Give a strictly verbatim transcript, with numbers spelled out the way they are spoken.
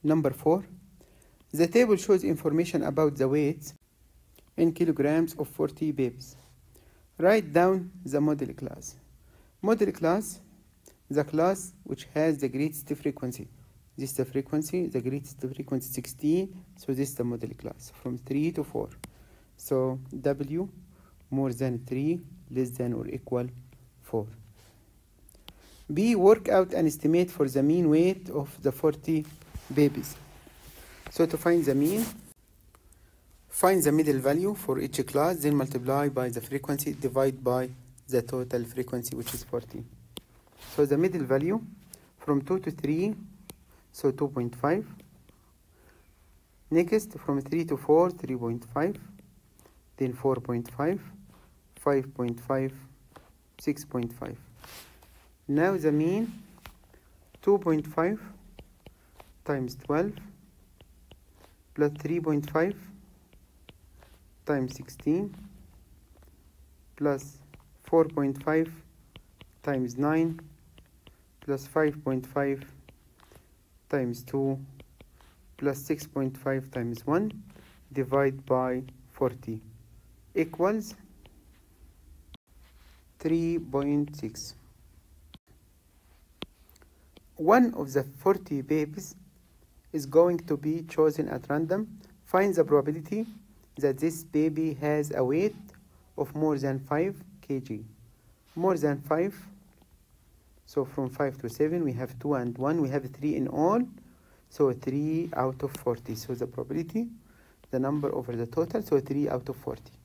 Number four. The table shows information about the weights in kilograms of forty babies. Write down the model class. Model class, the class which has the greatest frequency. This is the frequency, the greatest frequency sixteen, so this is the model class from three to four. So W more than three, less than or equal four. B. Work out an estimate for the mean weight of the forty babies. So to find the mean, find the middle value for each class, then multiply by the frequency, divide by the total frequency, which is forty. So the middle value from two to three, so two point five. Next, from three to four, three point five. Then four point five, five point five, six point five. Now the mean, two point five times twelve plus three point five times sixteen plus four point five times nine plus five point five times two plus six point five times one divide by forty equals three point six. One of the forty babies is going to be chosen at random. Find the probability that this baby has a weight of more than five kilograms. More than five, so from five to seven we have two and one, we have three in all, so three out of forty. So the probability, the number over the total, so three out of forty.